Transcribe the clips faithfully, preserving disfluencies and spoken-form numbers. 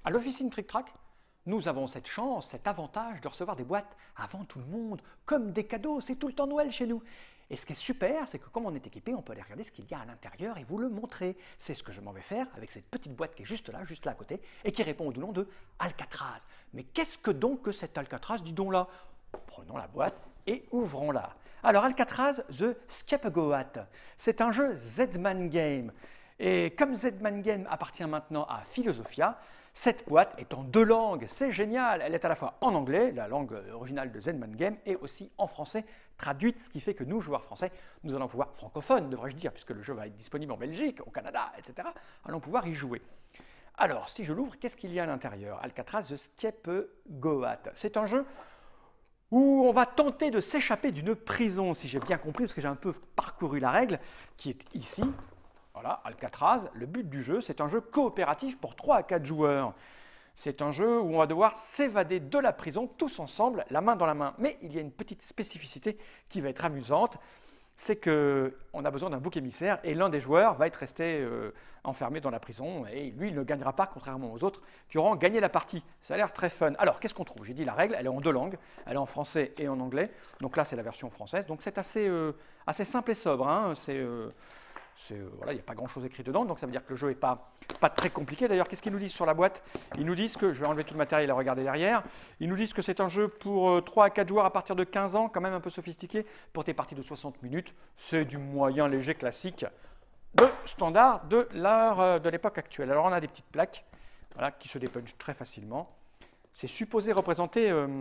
À l'officine Trick Track, nous avons cette chance, cet avantage de recevoir des boîtes avant tout le monde, comme des cadeaux, c'est tout le temps Noël chez nous. Et ce qui est super, c'est que comme on est équipé, on peut aller regarder ce qu'il y a à l'intérieur et vous le montrer. C'est ce que je m'en vais faire avec cette petite boîte qui est juste là, juste là à côté, et qui répond au nom de Alcatraz. Mais qu'est-ce que donc que cet Alcatraz, dis donc là? Prenons la boîte et ouvrons-la. Alors Alcatraz, The Scapegoat, c'est un jeu Z-Man Game. Et comme Z-Man Game appartient maintenant à Philosophia, cette boîte est en deux langues, c'est génial. Elle est à la fois en anglais, la langue originale de Z-Man Game, et aussi en français traduite, ce qui fait que nous, joueurs français, nous allons pouvoir, francophones devrais-je dire, puisque le jeu va être disponible en Belgique, au Canada, et cetera, allons pouvoir y jouer. Alors, si je l'ouvre, qu'est-ce qu'il y a à l'intérieur? Alcatraz, The Scapegoat. C'est un jeu où on va tenter de s'échapper d'une prison, si j'ai bien compris, parce que j'ai un peu parcouru la règle, qui est ici. Voilà, Alcatraz, le but du jeu, c'est un jeu coopératif pour trois à quatre joueurs. C'est un jeu où on va devoir s'évader de la prison tous ensemble, la main dans la main. Mais il y a une petite spécificité qui va être amusante, c'est qu'on a besoin d'un bouc émissaire et l'un des joueurs va être resté euh, enfermé dans la prison et lui, il ne gagnera pas, contrairement aux autres qui auront gagné la partie. Ça a l'air très fun. Alors, qu'est-ce qu'on trouve? J'ai dit la règle, elle est en deux langues, elle est en français et en anglais. Donc là, c'est la version française. Donc c'est assez, euh, assez simple et sobre. Hein. C'est... Euh, Voilà, il n'y a pas grand-chose écrit dedans, donc ça veut dire que le jeu n'est pas, pas très compliqué. D'ailleurs, qu'est-ce qu'ils nous disent sur la boîte? Ils nous disent que, je vais enlever tout le matériel et regarder derrière, ils nous disent que c'est un jeu pour euh, trois à quatre joueurs à partir de quinze ans, quand même un peu sophistiqué, pour des parties de soixante minutes. C'est du moyen léger classique de standard de l'art euh, de l'époque actuelle. Alors on a des petites plaques voilà, qui se dépunchent très facilement. C'est supposé représenter... Euh,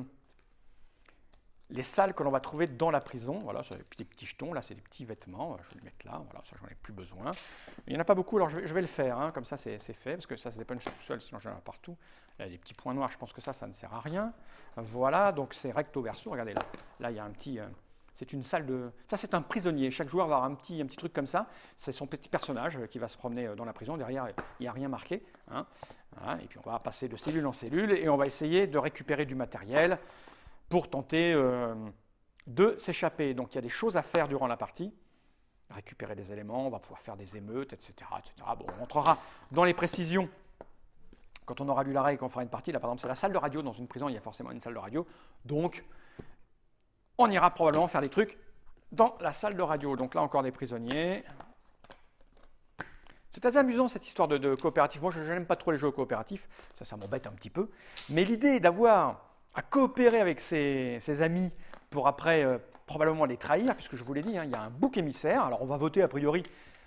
les salles que l'on va trouver dans la prison. Voilà, c'est des petits jetons, là c'est des petits vêtements, je vais les mettre là, voilà, ça j'en ai plus besoin. Il n'y en a pas beaucoup, alors je vais, je vais le faire, hein, comme ça c'est fait, parce que ça se dépunche tout seul, sinon j'en ai partout. Il y a des petits points noirs, je pense que ça, ça ne sert à rien. Voilà, donc c'est recto verso, regardez là, là il y a un petit... Euh, c'est une salle de... Ça c'est un prisonnier, chaque joueur va avoir un petit, un petit truc comme ça, c'est son petit personnage qui va se promener dans la prison, derrière il n'y a rien marqué. Hein. Voilà, et puis on va passer de cellule en cellule et on va essayer de récupérer du matériel pour tenter euh, de s'échapper. Donc il y a des choses à faire durant la partie, récupérer des éléments, on va pouvoir faire des émeutes, et cetera et cetera. Bon, on rentrera dans les précisions quand on aura lu la règle et qu'on fera une partie. Là, par exemple, c'est la salle de radio. Dans une prison, il y a forcément une salle de radio. Donc, on ira probablement faire des trucs dans la salle de radio. Donc là, encore des prisonniers. C'est assez amusant cette histoire de, de coopératif. Moi, je n'aime pas trop les jeux coopératifs. Ça, ça m'embête un petit peu. Mais l'idée d'avoir à coopérer avec ses, ses amis pour après euh, probablement les trahir, puisque je vous l'ai dit, hein, il y a un bouc émissaire. Alors on va voter a priori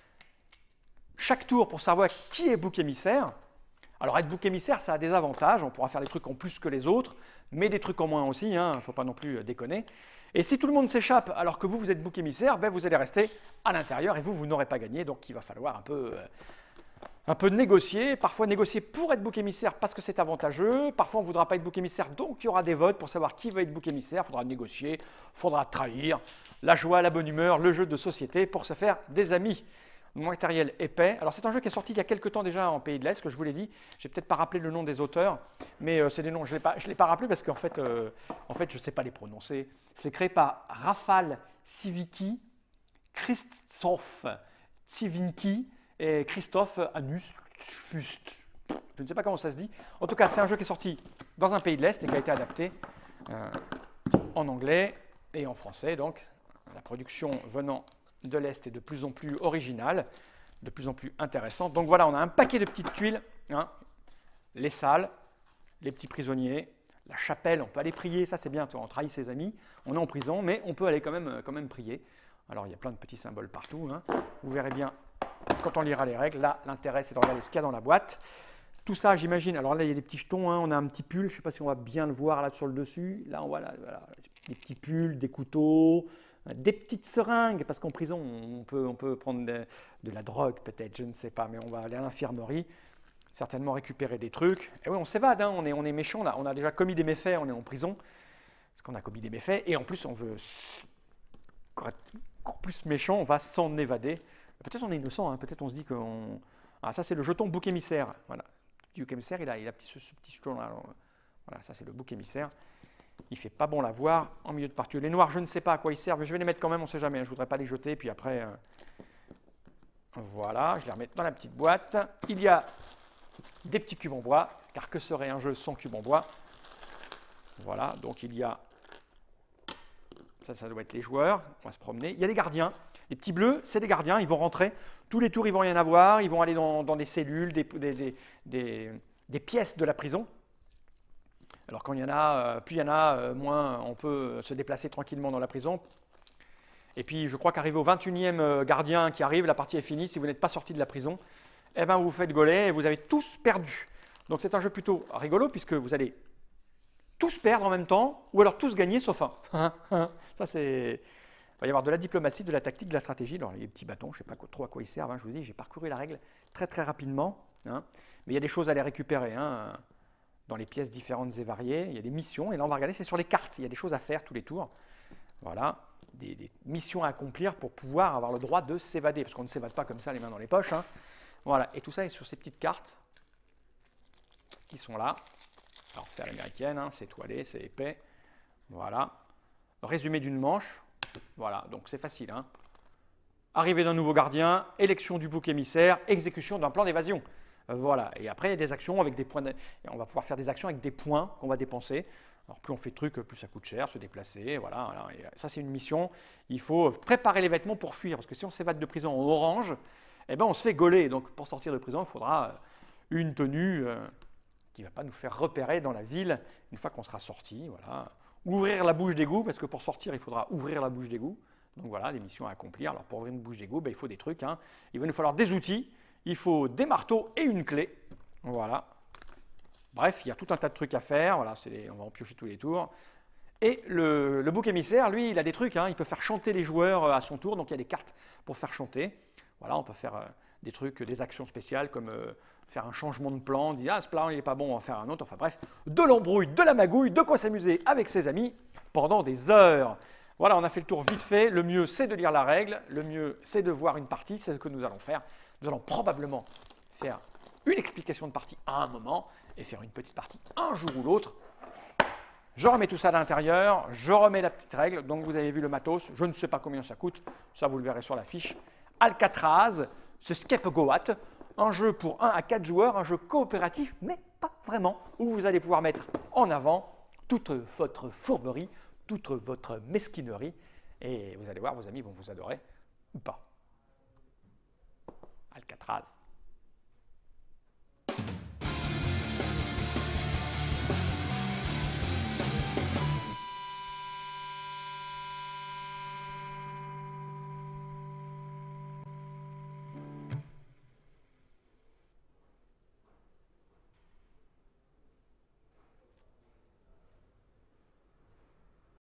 chaque tour pour savoir qui est bouc émissaire. Alors être bouc émissaire, ça a des avantages, on pourra faire des trucs en plus que les autres, mais des trucs en moins aussi, il hein, ne faut pas non plus déconner. Et si tout le monde s'échappe alors que vous, vous êtes bouc émissaire, ben vous allez rester à l'intérieur et vous, vous n'aurez pas gagné, donc il va falloir un peu... Euh, Un peu négocier, parfois négocier pour être bouc émissaire parce que c'est avantageux, parfois on ne voudra pas être bouc émissaire, donc il y aura des votes pour savoir qui va être bouc émissaire, il faudra négocier, il faudra trahir, la joie, la bonne humeur, le jeu de société pour se faire des amis. Matériel épais. Alors c'est un jeu qui est sorti il y a quelques temps déjà en Pays de l'Est, que je vous l'ai dit, je n'ai peut-être pas rappelé le nom des auteurs, mais euh, c'est des noms, je ne l'ai pas rappelé parce qu'en fait, euh, en fait je ne sais pas les prononcer. C'est créé par Rafal Civicki, Christophe Civinki, et Christophe Anus Fust. Je ne sais pas comment ça se dit. En tout cas, c'est un jeu qui est sorti dans un pays de l'Est et qui a été adapté euh, en anglais et en français. Donc, la production venant de l'Est est de plus en plus originale, de plus en plus intéressante. Donc voilà, on a un paquet de petites tuiles. Hein. Les salles, les petits prisonniers, la chapelle, on peut aller prier. Ça, c'est bien, on trahit ses amis. On est en prison, mais on peut aller quand même, quand même prier. Alors, il y a plein de petits symboles partout. Hein. Vous verrez bien quand on lira les règles. Là, l'intérêt, c'est de regarder ce qu'il y a dans la boîte. Tout ça, j'imagine. Alors là, il y a des petits jetons. Hein. On a un petit pull. Je ne sais pas si on va bien le voir là sur le dessus. Là, on voit là, voilà, des petits pulls, des couteaux, des petites seringues. Parce qu'en prison, on peut, on peut prendre de, de la drogue, peut-être. Je ne sais pas. Mais on va aller à l'infirmerie, certainement récupérer des trucs. Et oui, on s'évade. Hein. On est, on est méchant. Là. On a déjà commis des méfaits. On est en prison. Parce qu'on a commis des méfaits. Et en plus, on veut encore plus méchant. On va s'en évader. Peut-être on est innocent, hein. Peut-être on se dit qu'on... Ah, ça c'est le jeton bouc émissaire. Voilà. Le bouc émissaire, il a, il a petit, ce, ce petit jeton là. Alors, voilà, ça c'est le bouc émissaire. Il ne fait pas bon l'avoir en milieu de partie. Les noirs, je ne sais pas à quoi ils servent, mais je vais les mettre quand même, on ne sait jamais. Je ne voudrais pas les jeter, puis après... Euh... Voilà, je les remets dans la petite boîte. Il y a des petits cubes en bois, car que serait un jeu sans cubes en bois? Voilà, donc il y a, ça, ça doit être les joueurs, on va se promener. Il y a des gardiens, les petits bleus, c'est des gardiens, ils vont rentrer, tous les tours ils vont rien avoir, ils vont aller dans, dans des cellules, des, des, des, des, des pièces de la prison. Alors quand il y en a, plus il y en a, moins on peut se déplacer tranquillement dans la prison. Et puis je crois qu'arrivé au vingt et unième gardien qui arrive, la partie est finie, si vous n'êtes pas sorti de la prison, eh ben vous vous faites gauler et vous avez tous perdu. Donc c'est un jeu plutôt rigolo puisque vous allez tous perdre en même temps ou alors tous gagner sauf un. Ça c'est... Il va y avoir de la diplomatie, de la tactique, de la stratégie. Alors les petits bâtons, je ne sais pas trop à quoi ils servent, hein, je vous dis, j'ai parcouru la règle très très rapidement. Hein. Mais il y a des choses à les récupérer hein, dans les pièces différentes et variées. Il y a des missions et là on va regarder, c'est sur les cartes. Il y a des choses à faire tous les tours. Voilà. Des, des missions à accomplir pour pouvoir avoir le droit de s'évader, parce qu'on ne s'évade pas comme ça les mains dans les poches. Hein. Voilà, et tout ça est sur ces petites cartes qui sont là. Alors c'est à l'américaine, hein, c'est étoilé, c'est épais. Voilà. Résumé d'une manche. Voilà, donc c'est facile. Hein. Arrivée d'un nouveau gardien, élection du bouc émissaire, exécution d'un plan d'évasion. Voilà, et après il y a des actions avec des points. De... On va pouvoir faire des actions avec des points qu'on va dépenser. Alors plus on fait de trucs, plus ça coûte cher, se déplacer, voilà. voilà. Et ça c'est une mission, il faut préparer les vêtements pour fuir, parce que si on s'évade de prison en orange, eh ben on se fait gauler. Donc pour sortir de prison, il faudra une tenue euh, qui ne va pas nous faire repérer dans la ville une fois qu'on sera sorti. Voilà. Ouvrir la bouche d'égout, parce que pour sortir, il faudra ouvrir la bouche d'égout. Donc voilà, des missions à accomplir. Alors pour ouvrir une bouche d'égout, ben, il faut des trucs. Hein. Il va nous falloir des outils, il faut des marteaux et une clé. Voilà. Bref, il y a tout un tas de trucs à faire, voilà, on va en piocher tous les tours. Et le, le bouc émissaire, lui, il a des trucs, hein, il peut faire chanter les joueurs à son tour, donc il y a des cartes pour faire chanter. Voilà, on peut faire euh, des trucs, des actions spéciales comme euh, faire un changement de plan, dire ah ce plan il n'est pas bon, on va en faire un autre. Enfin bref, de l'embrouille, de la magouille, de quoi s'amuser avec ses amis pendant des heures. Voilà, on a fait le tour vite fait. Le mieux, c'est de lire la règle, le mieux, c'est de voir une partie, c'est ce que nous allons faire. Nous allons probablement faire une explication de partie à un moment et faire une petite partie un jour ou l'autre. Je remets tout ça à l'intérieur, je remets la petite règle. Donc vous avez vu le matos, je ne sais pas combien ça coûte, ça vous le verrez sur la fiche. Alcatraz, ce Scapegoat, un jeu pour un à quatre joueurs, un jeu coopératif, mais pas vraiment, où vous allez pouvoir mettre en avant toute votre fourberie, toute votre mesquinerie, et vous allez voir, vos amis vont vous adorer, ou pas. Alcatraz.